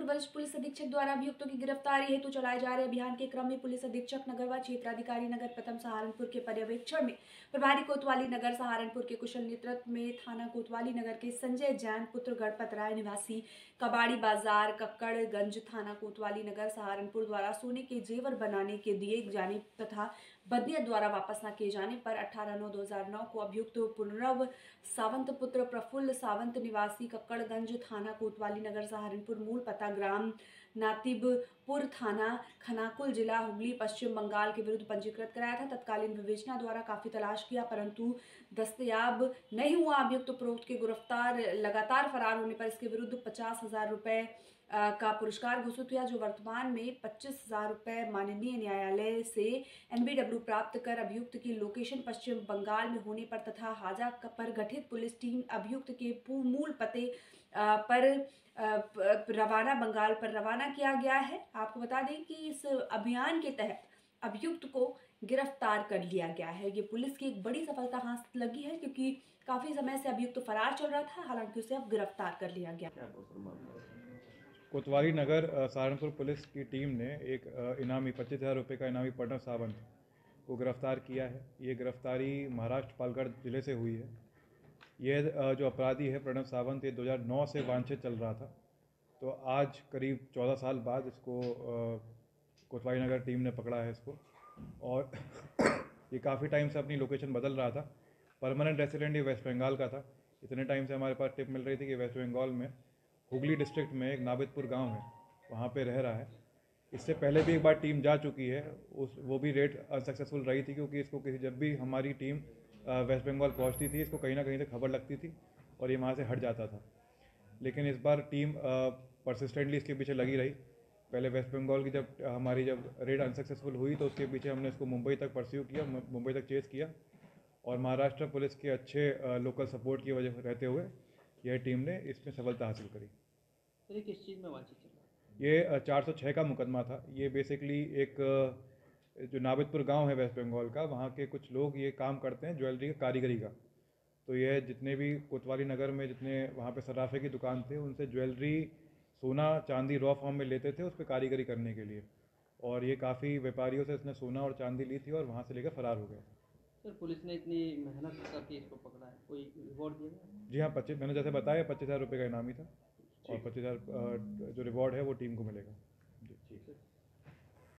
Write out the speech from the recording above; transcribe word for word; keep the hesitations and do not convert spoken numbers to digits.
वरिष्ठ पुलिस अधीक्षक द्वारा अभियुक्तों की गिरफ्तारी हेतु चलाए जा रहे अभियान के क्रम में पुलिस अधीक्षक नगर व क्षेत्राधिकारी नगर प्रथम सहारनपुर के पर्यवेक्षण में प्रभारी कोतवाली नगर सहारनपुर के कुशल नेतृत्व में थाना कोतवाली नगर के संजय जैन पुत्र गणपत राय निवासी कबाड़ी बाजार कक्कड़गंज थाना कोतवाली नगर सहारनपुर द्वारा सोने के जेवर बनाने के दिए जाने तथा बदनियत द्वारा वापस न किए जाने पर अठारह नौ दो हजार नौ को अभियुक्त पूर्णव सावंत पुत्र प्रफुल्ल सावंत निवासी कक्कड़गंज थाना कोतवाली नगर सहारनपुर मूल पता ग्राम नातिबपुर थाना खनाकुल जिला हुगली पश्चिम बंगाल के विरुद्ध पंजीकृत कराया था। तत्कालीन विवेचना द्वारा काफी तलाश किया परंतु दस्तयाब नहीं हुआ। अभियुक्त उपरोक्त के गिरफ्तार लगातार फरार होने पर इसके विरुद्ध पचास हजार रुपए का पुरस्कार घोषित हुआ, जो वर्तमान में पच्चीस हजार रुपए माननीय न्यायालय से एनबीडब्ल्यू प्राप्त कर अभियुक्त की लोकेशन पश्चिम बंगाल में होने पर तथा हाजा पर गठित पुलिस टीम अभियुक्त के मूल पते पर रवाना बंगाल पर रवाना किया गया है। आपको बता दें कि इस अभियान के तहत अभियुक्त को गिरफ्तार कर लिया गया है। ये पुलिस की एक बड़ी सफलता हासिल लगी है क्योंकि काफी समय से अभियुक्त तो फरार चल रहा था, हालांकि उसे अब गिरफ्तार कर लिया गया। कोतवाली नगर सहारनपुर पुलिस की टीम ने एक इनामी पच्चीस हज़ार रुपये का इनामी प्रणव सावंत को गिरफ्तार किया है। ये गिरफ्तारी महाराष्ट्र पालगढ़ ज़िले से हुई है। यह जो अपराधी है प्रणव सावंत, ये दो हज़ार नौ से वांछित चल रहा था, तो आज करीब चौदह साल बाद इसको कोतवाली नगर टीम ने पकड़ा है इसको। और ये काफ़ी टाइम से अपनी लोकेशन बदल रहा था। परमानेंट रेसिडेंट ये वेस्ट बंगाल का था। इतने टाइम से हमारे पास टिप मिल रही थी कि वेस्ट बंगाल में हुगली डिस्ट्रिक्ट में एक नाबिदपुर गांव है, वहाँ पे रह रहा है। इससे पहले भी एक बार टीम जा चुकी है, उस वो भी रेड अनसक्सेसफुल रही थी क्योंकि इसको किसी जब भी हमारी टीम वेस्ट बंगाल पहुँचती थी इसको कहीं ना कहीं से खबर लगती थी और ये वहाँ से हट जाता था। लेकिन इस बार टीम परसिस्टेंटली इसके पीछे लगी रही। पहले वेस्ट बंगाल की जब हमारी जब रेड अनसक्सेसफुल हुई तो उसके पीछे हमने इसको मुंबई तक परस्यू किया, मुंबई तक चेस किया और महाराष्ट्र पुलिस के अच्छे लोकल सपोर्ट की वजह रहते हुए यह टीम ने इसमें सफलता हासिल करी। तो ये किस चीज़ में वांछित चल रहा है? ये चार सौ छः का मुकदमा था। ये बेसिकली एक जो नाबिदपुर गांव है वेस्ट बंगाल का, वहाँ के कुछ लोग ये काम करते हैं ज्वेलरी का, कारीगरी का। तो यह जितने भी कोतवाली नगर में जितने वहाँ पे सराफे की दुकान थे उनसे ज्वेलरी सोना चांदी रॉ फॉर्म में लेते थे उस पर कारीगरी करने के लिए। और ये काफ़ी व्यापारियों से इसने सोना और चांदी ली थी और वहाँ से लेकर फरार हो गया। सर पुलिस ने इतनी मेहनत करके इसको पकड़ा है, कोई रिवॉर्ड दिया गया? जी हाँ, पच्चीस मैंने जैसे बताया पच्चीस हज़ार रुपये का इनामी था और पच्चीस हज़ार जो रिवॉर्ड है वो टीम को मिलेगा। जी ठीक है।